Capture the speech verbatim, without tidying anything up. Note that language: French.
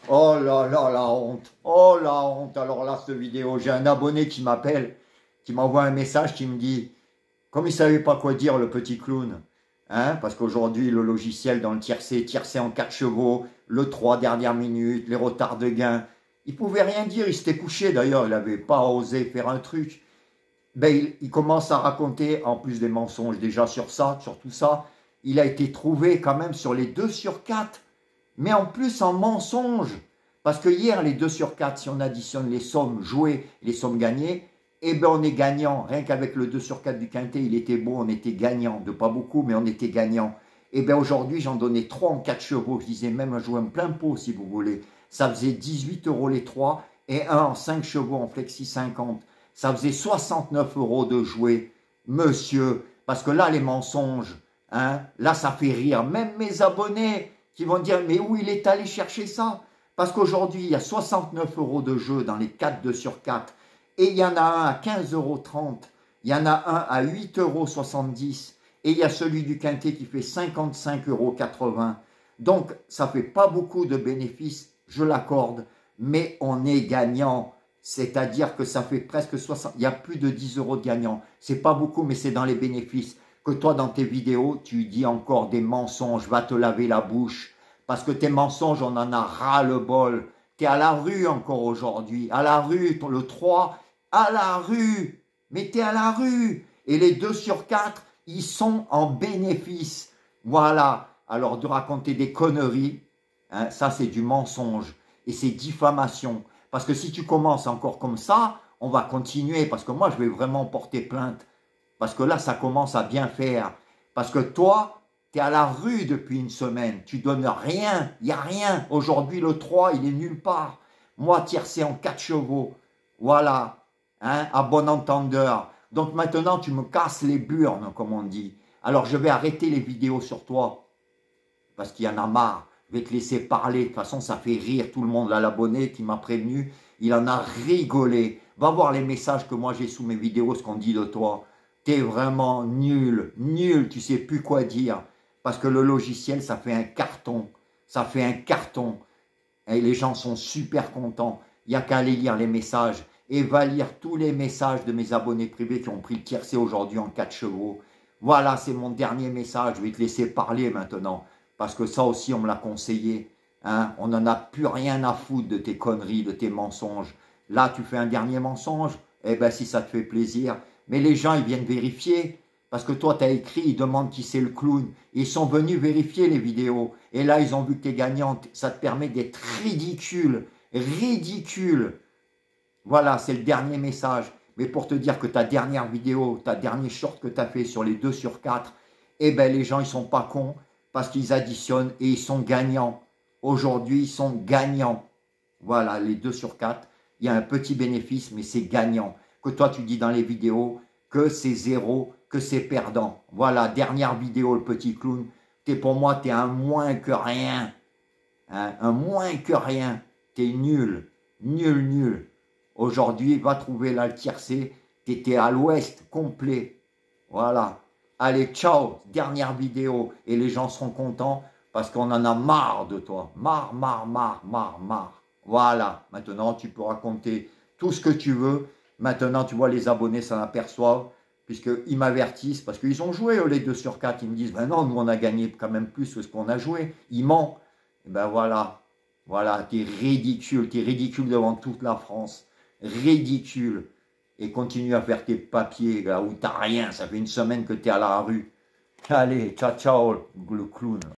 Oh là là, la honte. Oh la honte. Alors là, cette vidéo, j'ai un abonné qui m'appelle, qui m'envoie un message qui me dit, comme il ne savait pas quoi dire, le petit clown, hein, parce qu'aujourd'hui, le logiciel dans le tiercé, tiercé en quatre chevaux, le trois dernières minutes, les retards de gain, il pouvait rien dire, il s'était couché d'ailleurs, il n'avait pas osé faire un truc. Ben, il, il commence à raconter, en plus des mensonges déjà sur ça, sur tout ça, il a été trouvé quand même sur les deux sur quatre, mais en plus en mensonge. Parce que hier, les deux sur quatre, si on additionne les sommes jouées, les sommes gagnées, eh ben on est gagnant. Rien qu'avec le deux sur quatre du quintet, il était beau, on était gagnant. De pas beaucoup, mais on était gagnant. Eh bien aujourd'hui, j'en donnais trois en quatre chevaux. Je disais même jouer en plein pot si vous voulez. Ça faisait dix-huit euros les trois et un en cinq chevaux en flexi cinquante. Ça faisait soixante-neuf euros de jouer. Monsieur, parce que là, les mensonges, hein, là, ça fait rire. Même mes abonnés qui vont dire, mais où il est allé chercher ça? Parce qu'aujourd'hui, il y a soixante-neuf euros de jeu dans les quatre deux sur quatre. Et il y en a un à quinze euros trente. Il y en a un à huit euros soixante-dix. Et il y a celui du quintet qui fait cinquante-cinq euros quatre-vingts. Donc, ça ne fait pas beaucoup de bénéfices, je l'accorde, mais on est gagnant. C'est-à-dire que ça fait presque soixante, il y a plus de dix euros de gagnant. C'est pas beaucoup, mais c'est dans les bénéfices. Que toi, dans tes vidéos, tu dis encore des mensonges, va te laver la bouche. Parce que tes mensonges, on en a ras-le-bol. Tu es à la rue encore aujourd'hui. À la rue, le trois, à la rue. Mais tu es à la rue. Et les deux sur quatre, ils sont en bénéfice. Voilà. Alors, de raconter des conneries, hein, ça, c'est du mensonge. Et c'est diffamation. Parce que si tu commences encore comme ça, on va continuer. Parce que moi, je vais vraiment porter plainte. Parce que là, ça commence à bien faire. Parce que toi, tu es à la rue depuis une semaine. Tu donnes rien. Il n'y a rien. Aujourd'hui, le trois, il est nulle part. Moi, tiercé en quatre chevaux. Voilà. Hein, à bon entendeur. Donc maintenant, tu me casses les burnes, comme on dit. Alors, je vais arrêter les vidéos sur toi. Parce qu'il y en a marre. Je vais te laisser parler. De toute façon, ça fait rire tout le monde. Là, l'abonné qui m'a prévenu, il en a rigolé. Va voir les messages que moi j'ai sous mes vidéos, ce qu'on dit de toi. T'es vraiment nul, nul, tu sais plus quoi dire. Parce que le logiciel, ça fait un carton. Ça fait un carton. Et les gens sont super contents. Il n'y a qu'à aller lire les messages. Et va lire tous les messages de mes abonnés privés qui ont pris le tiercé aujourd'hui en quatre chevaux. Voilà, c'est mon dernier message. Je vais te laisser parler maintenant. Parce que ça aussi, on me l'a conseillé. Hein, on n'en a plus rien à foutre de tes conneries, de tes mensonges. Là, tu fais un dernier mensonge. Eh bien, si ça te fait plaisir. Mais les gens, ils viennent vérifier. Parce que toi, tu as écrit, ils demandent qui c'est le clown. Ils sont venus vérifier les vidéos. Et là, ils ont vu que tu es gagnante. Ça te permet d'être ridicule. Ridicule. Voilà, c'est le dernier message. Mais pour te dire que ta dernière vidéo, ta dernière short que tu as fait sur les deux sur quatre, eh bien, les gens, ils sont pas cons parce qu'ils additionnent et ils sont gagnants. Aujourd'hui, ils sont gagnants. Voilà, les deux sur quatre. Il y a un petit bénéfice, mais c'est gagnant. Que toi, tu dis dans les vidéos que c'est zéro, que c'est perdant. Voilà, dernière vidéo, le petit clown. T'es pour moi, tu es un moins que rien. Hein, un moins que rien. Tu es nul. Nul, nul. Aujourd'hui, va trouver là le tiercé. Tu étais à l'ouest, complet. Voilà. Allez, ciao. Dernière vidéo. Et les gens seront contents parce qu'on en a marre de toi. Marre, marre, marre, marre, marre. Voilà. Maintenant, tu peux raconter tout ce que tu veux. Maintenant, tu vois, les abonnés s'en aperçoivent, puisqu'ils m'avertissent, parce qu'ils ont joué les deux sur quatre. Ils me disent, ben non, nous, on a gagné quand même plus que ce qu'on a joué. Ils mentent. Et ben voilà. Voilà, t'es ridicule. T'es ridicule devant toute la France. Ridicule. Et continue à faire tes papiers, là, où t'as rien. Ça fait une semaine que t'es à la rue. Allez, ciao, ciao, le clown.